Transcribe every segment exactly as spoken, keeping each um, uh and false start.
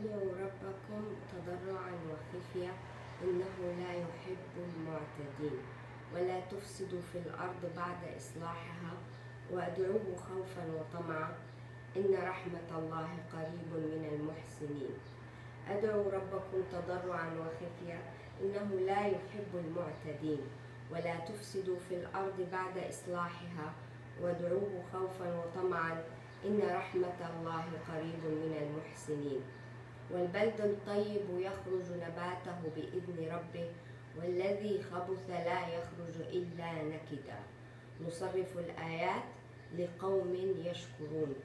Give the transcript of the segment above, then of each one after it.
ادعوا ربكم تضرعا وخفيا إنه لا يحب المعتدين ولا تفسدوا في الأرض بعد إصلاحها وادعوه خوفا وطمعا إن رحمة الله قريب من المحسنين. ادعوا ربكم تضرعا وخفيا إنه لا يحب المعتدين ولا تفسدوا في الأرض بعد إصلاحها وادعوه خوفا وطمعا إن رحمة الله قريب من المحسنين. والبلد الطيب يخرج نباته بإذن ربه والذي خبث لا يخرج إلا نكدا نصرف الآيات لقوم يشكرون.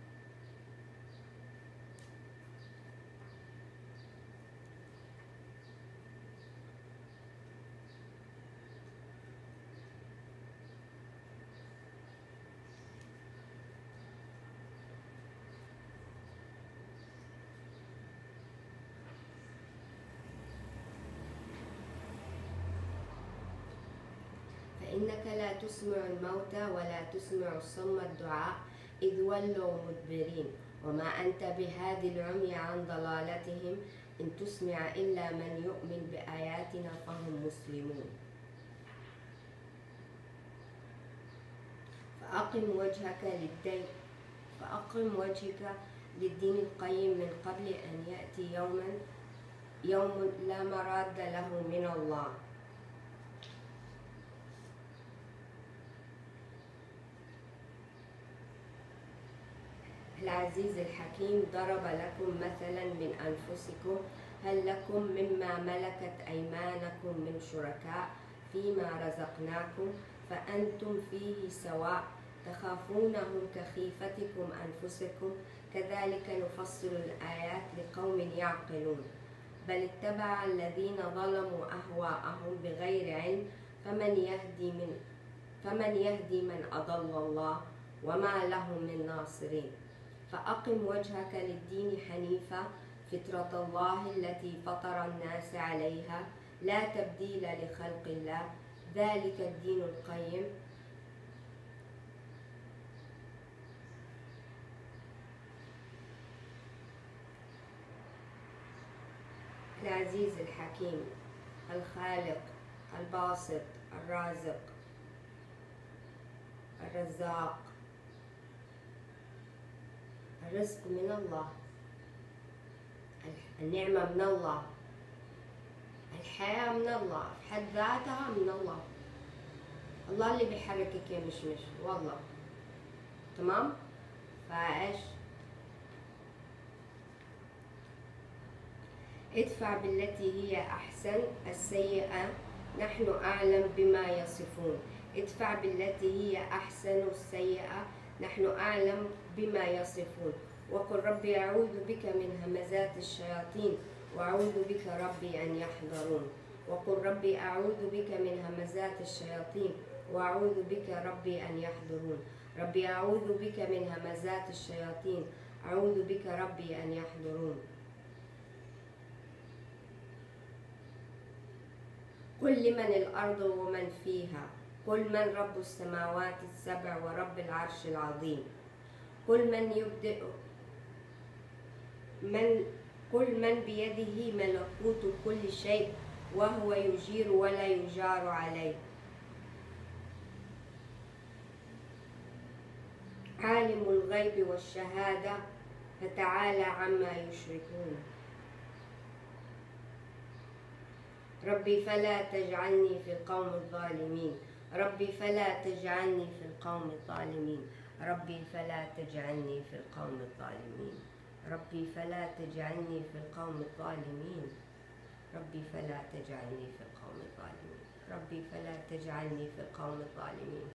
فإنك لا تسمع الموتى ولا تسمع الصم الدعاء إذ ولوا مدبرين وما أنت بهاد العمي عن ضلالتهم إن تسمع إلا من يؤمن بآياتنا فهم مسلمون. فأقم وجهك للدين فأقم وجهك للدين القيم من قبل أن يأتي يوما يوم لا مراد له من الله. العزيز الحكيم ضرب لكم مثلا من أنفسكم هل لكم مما ملكت أيمانكم من شركاء فيما رزقناكم فأنتم فيه سواء تخافونهم كخيفتكم أنفسكم كذلك نفصل الآيات لقوم يعقلون. بل اتبع الذين ظلموا أهواءهم بغير علم فمن يهدي من فمن يهدي من أضل الله وما لهم من ناصرين. فأقم وجهك للدين حنيفا فطرة الله التي فطر الناس عليها لا تبديل لخلق الله ذلك الدين القيم. العزيز الحكيم الخالق الباسط الرازق الرزاق. الرزق من الله، النعمة من الله، الحياة من الله، في حد ذاتها من الله. الله اللي بيحركك يا مشمش والله. تمام؟ فايش؟ ادفع بالتي هي أحسن السيئة نحن أعلم بما يصفون. ادفع بالتي هي أحسن السيئة نحن أعلم بما يصفون. وقل ربي أعوذ بك من همزات الشياطين وأعوذ بك ربي أن يحضرون. وقل ربي أعوذ بك من همزات الشياطين وأعوذ بك ربي أن يحضرون. ربي أعوذ بك من همزات الشياطين أعوذ بك ربي أن يحضرون. قل لمن الأرض ومن فيها قل من رب السماوات السبع ورب العرش العظيم. قل من يبدئ من قل من بيده ملكوت كل شيء وهو يجير ولا يجار عليه. عالم الغيب والشهادة فتعالى عما يشركون. ربي فلا تجعلني في القوم الظالمين. ربي فلا تجعلني في القوم الظالمين. ربي فلا تجعلني في القوم الظالمين. ربي فلا تجعلني في القوم الظالمين. ربي فلا تجعلني في القوم الظالمين. ربي فلا تجعلني في القوم الظالمين.